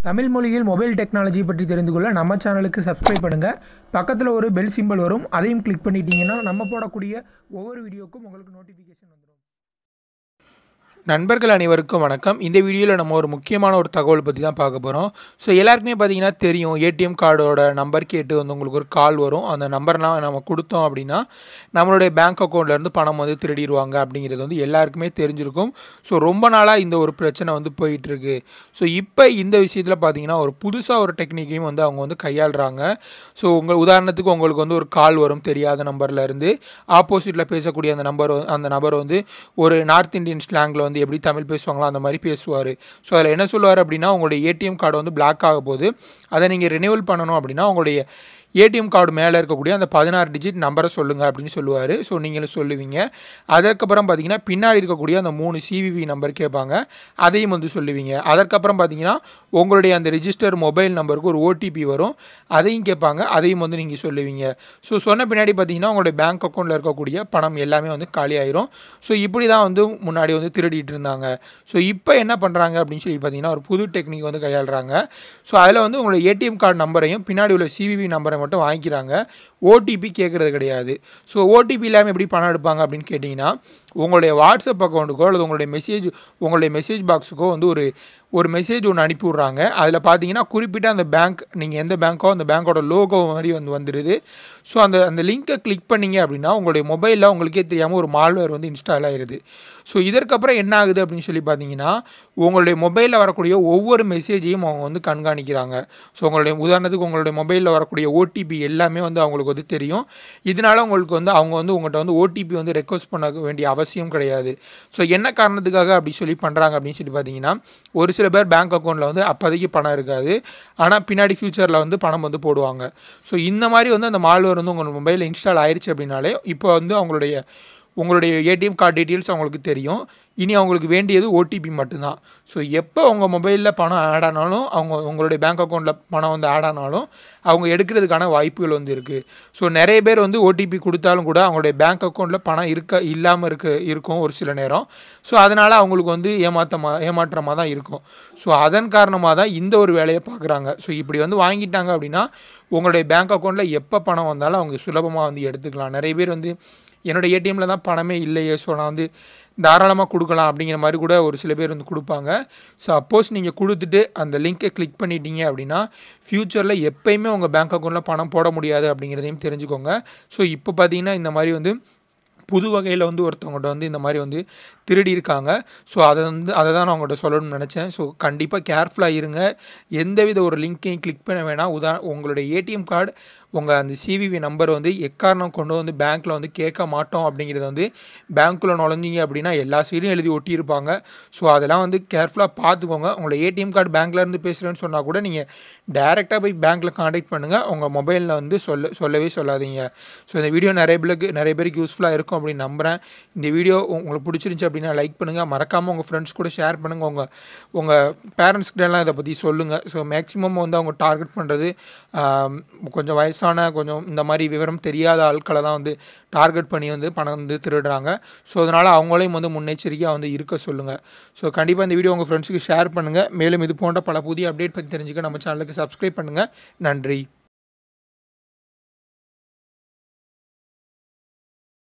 தமிழ் மொழியில் mobile technology பற்றி தெரிந்து கொள்ள நம்ம சேனலுக்கு சப்ஸ்கிரைப் பண்ணுங்கள். பக்கத்தில் ஒரு பெல் சிம்பல் வரும், அதையும் கிளிக் பண்ணிட்டீங்கன்னா நம்ம போடக்கூடிய ஒவ்வொரு வீடியோக்கும் உங்களுக்கு நோட்டிஃபிகேஷன் வந்துடும். நண்பர்கள் அனைவருக்கும் வணக்கம். இந்த வீடியோவில் நம்ம ஒரு முக்கியமான ஒரு தகவல் பற்றி தான் பார்க்க போகிறோம். ஸோ எல்லாருக்குமே பார்த்தீங்கன்னா தெரியும், ஏடிஎம் கார்டோட நம்பர் கேட்டு வந்து உங்களுக்கு ஒரு கால் வரும். அந்த நம்பர்லாம் நம்ம கொடுத்தோம் அப்படின்னா நம்மளுடைய பேங்க் அக்கௌண்ட்லேருந்து பணம் வந்து திருடிடுவாங்க அப்படிங்கிறது வந்து எல்லாருக்குமே தெரிஞ்சிருக்கும். ஸோ ரொம்ப நாளாக இந்த ஒரு பிரச்சனை வந்து போயிட்டுருக்கு. ஸோ இப்போ இந்த விஷயத்தில் பார்த்தீங்கன்னா ஒரு புதுசாக ஒரு டெக்னிக்கையும் வந்து அவங்க வந்து கையாளுறாங்க. ஸோ உதாரணத்துக்கு உங்களுக்கு வந்து ஒரு கால் வரும் தெரியாத நம்பர்லேருந்து. ஆப்போசிட்டில் பேசக்கூடிய அந்த நபர் வந்து ஒரு நார்த் இந்தியன் ஸ்லாங்கில் வந்து எப்படி தமிழ் பேசுவாங்களோ அந்த மாதிரி பேசுவார். ஸோ அதில் என்ன சொல்லுவார் அப்படின்னா, உங்களுடைய ஏடிஎம் கார்டு வந்து பிளாக் ஆக போகுது, அதை நீங்கள் ரினியூவல் பண்ணணும் அப்படின்னா உங்களுடைய ஏடிஎம் கார்டு மேலே இருக்கக்கூடிய அந்த 16 டிஜிட் நம்பரை சொல்லுங்கள் அப்படின்னு சொல்லுவார். ஸோ நீங்களும் சொல்லுவீங்க. அதற்கப்புறம் பார்த்தீங்கன்னா பின்னாடி இருக்கக்கூடிய அந்த 3 சிவிவி நம்பர் கேட்பாங்க, அதையும் வந்து சொல்லுவீங்க. அதற்கப்புறம் பார்த்தீங்கன்னா உங்களுடைய அந்த ரிஜிஸ்டர் மொபைல் நம்பருக்கு ஒரு ஓடிபி வரும், அதையும் கேட்பாங்க, அதையும் வந்து நீங்கள் சொல்லுவீங்க. ஸோ சொன்ன பின்னாடி பார்த்தீங்கன்னா உங்களுடைய பேங்க் அக்கௌண்ட்டில் இருக்கக்கூடிய பணம் எல்லாமே வந்து காலி ஆயிரும். ஸோ இப்படி தான் வந்து முன்னாடி வந்து திருடிட்டு இருந்தாங்க. ஸோ இப்போ என்ன பண்ணுறாங்க அப்படின்னு சொல்லி பார்த்தீங்கன்னா ஒரு புது டெக்னிக் வந்து கையாளுறாங்க. ஸோ அதில் வந்து உங்களுடைய ஏடிஎம் கார்டு நம்பரையும் பின்னாடி உள்ள சிவிவி நம்பரை மட்டும் வாங்கிக்கிறாங்க. ஓடிபி கேட்குறது கிடையாது. ஸோ ஓடிபி இல்லாமல் எப்படி பணம் எடுப்பாங்க அப்படின்னு கேட்டிங்கன்னா, உங்களுடைய வாட்ஸ்அப் அக்கௌண்ட்டுக்கோ அல்லது உங்களுடைய மெசேஜ் பாக்ஸுக்கோ வந்து ஒரு மெசேஜ் ஒன்று அனுப்பி விட்றாங்க. அதில் பார்த்தீங்கன்னா குறிப்பிட்ட அந்த பேங்க், நீங்கள் எந்த பேங்க்கோ அந்த பேங்க்கோட லோகோ மாதிரி வந்துடுது. ஸோ அந்த லிங்க்கை கிளிக் பண்ணிங்க அப்படின்னா உங்களுடைய மொபைலில் உங்களுக்கே தெரியாமல் ஒரு மால்வேர் வந்து இன்ஸ்டால் ஆகிடுது. ஸோ இதற்கப்புறம் என்ன ஆகுது அப்படின்னு சொல்லி பார்த்தீங்கன்னா, உங்களுடைய மொபைலில் வரக்கூடிய ஒவ்வொரு மெசேஜையும் அவங்க வந்து கண்காணிக்கிறாங்க. ஸோ உதாரணத்துக்கு உங்களுடைய மொபைலில் வரக்கூடிய ஓடிபி எல்லாமே வந்து அவங்களுக்கு வந்து தெரியும். இதனால் உங்களுக்கு வந்து அவங்க வந்து உங்கள்கிட்ட வந்து ஓடிபி வந்து ரெக்வஸ்ட் பண்ண வேண்டிய அவசியம் கிடையாது. ஸோ என்ன காரணத்துக்காக அப்படி சொல்லி பண்ணுறாங்க அப்படின்னு சொல்லி பார்த்தீங்கன்னா, ஒரு சில பேர் பேங்க் அக்கௌண்ட்டில் வந்து அப்போதைக்கு பணம் இருக்காது, ஆனால் பின்னாடி ஃபியூச்சரில் வந்து பணம் வந்து போடுவாங்க. ஸோ இந்த மாதிரி வந்து அந்த மால்வேர் வந்து உங்கள் மொபைலில் இன்ஸ்டால் ஆயிடுச்சு அப்படின்னாலே இப்போ வந்து உங்களுடைய ஏடிஎம் கார்டு டீட்டெயில்ஸ் அவங்களுக்கு தெரியும். இனி அவங்களுக்கு வேண்டியது ஓடிபி மட்டும்தான். ஸோ எப்போ உங்கள் மொபைலில் பணம் ஆட் ஆனாலும், உங்களுடைய பேங்க் அக்கௌண்ட்டில் பணம் வந்து ஆட் ஆனாலும் அவங்க எடுக்கிறதுக்கான வாய்ப்புகள் வந்து இருக்குது. ஸோ நிறைய பேர் வந்து ஓடிபி கொடுத்தாலும் கூட அவங்களுடைய பேங்க் அக்கௌண்ட்டில் பணம் இல்லாமல் இருக்கும் ஒரு சில நேரம். ஸோ அதனால் அவங்களுக்கு வந்து ஏமாற்றமாக தான் இருக்கும். ஸோ அதன் காரணமாக தான் இந்த ஒரு வேலையை பார்க்குறாங்க. ஸோ இப்படி வந்து வாங்கிட்டாங்க அப்படின்னா உங்களுடைய பேங்க் அக்கௌண்ட்டில் எப்போ பணம் வந்தாலும் அவங்க சுலபமாக வந்து எடுத்துக்கலாம். நிறைய பேர் வந்து என்னோடய ஏடிஎம்மில் தான் பணமே இல்லையே, ஸோ நான் வந்து தாராளமாக கொடுக்கலாம் அப்படிங்கிற மாதிரி கூட ஒரு சில பேர் வந்து கொடுப்பாங்க. ஸோ அப்போஸ் நீங்கள் கொடுத்துட்டு அந்த லிங்க்கை கிளிக் பண்ணிட்டீங்க அப்படின்னா ஃப்யூச்சரில் எப்போயுமே உங்கள் பேங்க் அக்கௌண்ட்டில் பணம் போட முடியாது அப்படிங்கிறதையும் தெரிஞ்சுக்கோங்க. ஸோ இப்போ பார்த்தீங்கன்னா இந்த மாதிரி வந்து புது வகையில் வந்து ஒருத்தவங்கள்ட்ட வந்து இந்த மாதிரி வந்து திருடி இருக்காங்க. ஸோ அதை தான் நான் உங்கள்கிட்ட சொல்லணும்னு நினச்சேன். ஸோ கண்டிப்பாக கேர்ஃபுல்லாக இருங்க. எந்தவித ஒரு லிங்க்கையும் கிளிக் பண்ண வேணாம். உங்களுடைய ஏடிஎம் கார்டு உங்கள் அந்த சிவிவி நம்பர் வந்து எக்காரணம் கொண்டு வந்து பேங்க்கில் வந்து கேட்க மாட்டோம் அப்படிங்கிறது வந்து பேங்க்குள்ளே நுழைஞ்சிங்க அப்படின்னா எல்லா சைடும் எழுதி ஒட்டியிருப்பாங்க. ஸோ அதெல்லாம் வந்து கேர்ஃபுல்லாக பார்த்துக்கோங்க. உங்களை ஏடிஎம் கார்டு பேங்க்லேருந்து பேசுகிறேன்னு சொன்னால் கூட நீங்கள் டேரெக்டாக போய் பேங்க்கில் காண்டாக்ட் பண்ணுங்கள். உங்கள் மொபைலில் வந்து சொல்லவே சொல்லாதீங்க. ஸோ இந்த வீடியோ நிறைய பேருக்கு யூஸ்ஃபுல்லாக இருக்கும் அப்படின்னு நம்புகிறேன். இந்த வீடியோ உங்களுக்கு பிடிச்சிருந்துச்சி அப்படின்னா லைக் பண்ணுங்கள். மறக்காமல் உங்கள் ஃப்ரெண்ட்ஸ் கூட ஷேர் பண்ணுங்கள். உங்கள் பேரண்ட்ஸ்கிட்டலாம் இதை பற்றி சொல்லுங்கள். ஸோ மேக்ஸிமம் வந்து அவங்க டார்கெட் பண்ணுறது கொஞ்சம் வயசான கொஞ்சம் இந்த மாதிரி விவரம் தெரியாத ஆட்களை தான் வந்து டார்கெட் பண்ணி வந்து பணம் வந்து திருடுறாங்க. ஸோ அதனால் அவங்களையும் வந்து முன்னெச்சரிக்கையாக வந்து இருக்க சொல்லுங்கள். ஸோ கண்டிப்பாக இந்த வீடியோ உங்கள் ஃப்ரெண்ட்ஸுக்கு ஷேர் பண்ணுங்கள். மேலும் இது போன்ற பல புதிய அப்டேட் பற்றி தெரிஞ்சுக்க நம்ம சேனலுக்கு சப்ஸ்கிரைப் பண்ணுங்கள். நன்றி.